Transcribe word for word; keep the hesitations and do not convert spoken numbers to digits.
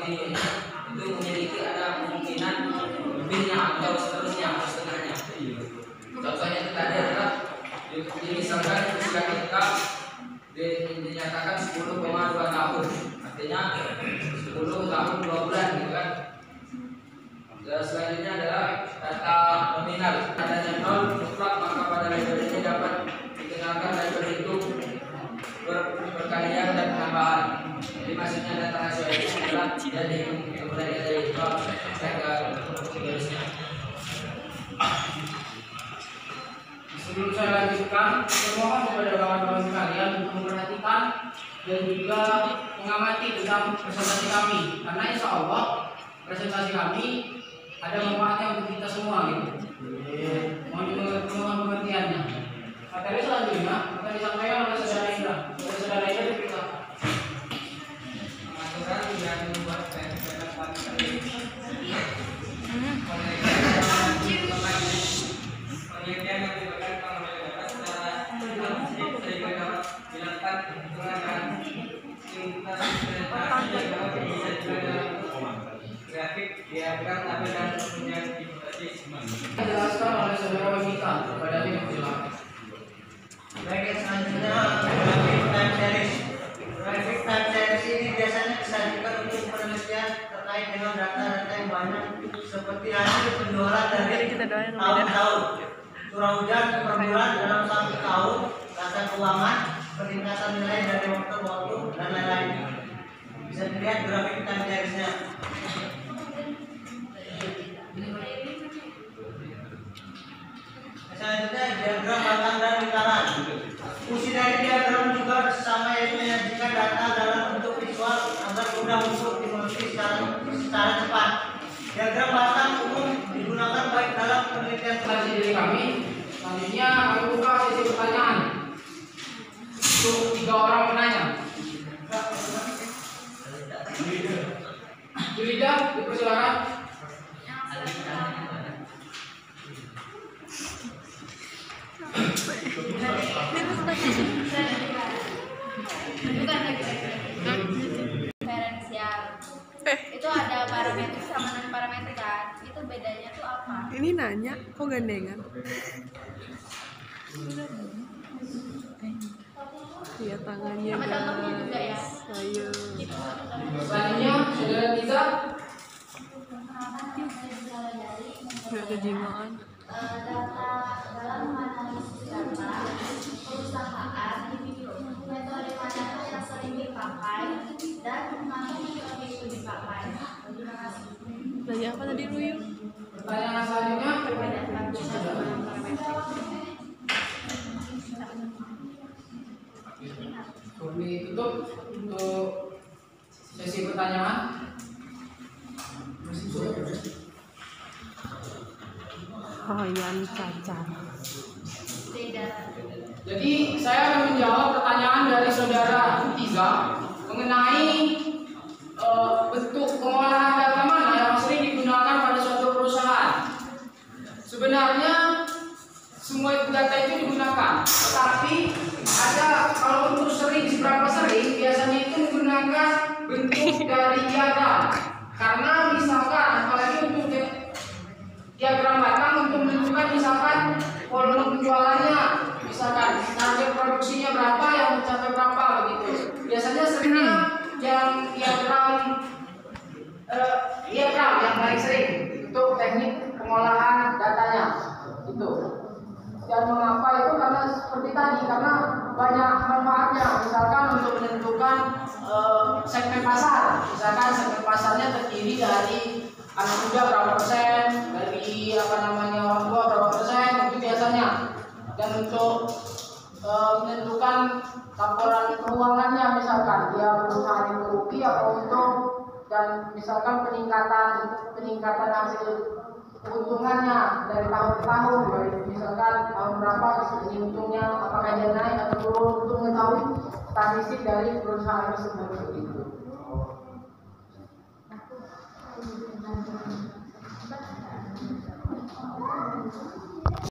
bagi itu memiliki ada kemungkinan lebihnya atau seterusnya atau setengahnya. Contohnya itu tadi adalah misalkan usia kita dinyatakan sepuluh koma dua tahun, artinya sepuluh tahun dua bulan gitu kan. Dan selanjutnya adalah data nominal. Adanya nol mutlak, maka pada label ini dapat dikenakan label hitung ber perkalian dan penambahan. Jadi maksudnya data rasio itu adalah jadi kemudian kita hitung saya seterusnya. Sebelum saya lanjutkan, saya mohon kepada kawan-kawan sekalian untuk memperhatikan dan juga mengamati tentang presentasi kami, karena insya Allah presentasi kami ada manfaatnya untuk kita semua gitu. Mohon mohon pengertiannya. Materi selanjutnya akan disampaikan oleh saudara Indra. Oleh saudara Indra dipersilakan. Pengaturan yang membuat penelitian penelitian yang diberikan oleh data secara sehingga dapat dilakukan penggunaan grafik, diagram, tabel dan kemudian hipotesis. Dijelaskan oleh saudara Wimita kepada tim penjelaskan. Baik, selanjutnya grafik time series. Grafik time series ini biasanya disajikan untuk penelitian terkait dengan data-data yang banyak seperti hasil penjualan dari tahun-tahun, curah hujan per bulan dalam satu tahun, data keuangan, peningkatan nilai dari waktu ke waktu dan lain-lain. Bisa dilihat grafik time seriesnya. Selanjutnya diagram batang dan lingkaran. Fungsi dari diagram juga sama, yaitu menyajikan data dalam bentuk visual agar mudah untuk dimengerti secara, secara cepat. Diagram batang umum digunakan baik dalam penelitian Terima dari kami. Selanjutnya kami buka sesi pertanyaan untuk tiga orang penanya. Julida, dipersilakan. Bukan lagi diferensial. Itu ada parametrik sama non parametrik kan? Itu bedanya tuh apa? Ini nanya kok gandengan? Iya tangannya Sama contohnya juga ya. Ayo. Selanjutnya saudara Tiza. Nggak kejiwaan. Data dalam menganalisis data perusahaan, metode mana yang sering dipakai dan mana metode itu dipakai. Terima kasih. Nanya apa tadi Ruyu? Pertanyaan selanjutnya. Kami tutup untuk sesi pertanyaan. Hoyan cacar. Jadi saya akan menjawab pertanyaan dari saudara Tiza mengenai uh, bentuk pengolahan data mana yang sering digunakan pada suatu perusahaan. Sebenarnya semua data itu digunakan, tetapi ada kalau untuk sering seberapa sering biasanya itu menggunakan bentuk dari diagram. Karena misalkan apalagi untuk diagram batang untuk menentukan misalkan volume penjualannya, misalkan target produksinya berapa, yang mencapai berapa begitu. Biasanya seringnya yang diagram eh, diagram yang paling sering untuk teknik pengolahan datanya itu. Dan mengapa itu? Karena seperti tadi, karena banyak manfaatnya. Misalkan untuk menentukan eh, segmen pasar, misalkan segmen pasarnya terdiri dari anak muda berapa persen, dari apa namanya orang tua berapa persen, itu biasanya. Dan untuk e, menentukan laporan keuangannya, misalkan dia perusahaan itu rugi atau untung, dan misalkan peningkatan peningkatan hasil keuntungannya dari tahun ke tahun, misalkan tahun berapa ini untungnya, apakah dia naik atau turun, untuk mengetahui statistik dari perusahaan tersebut begitu. Thank you.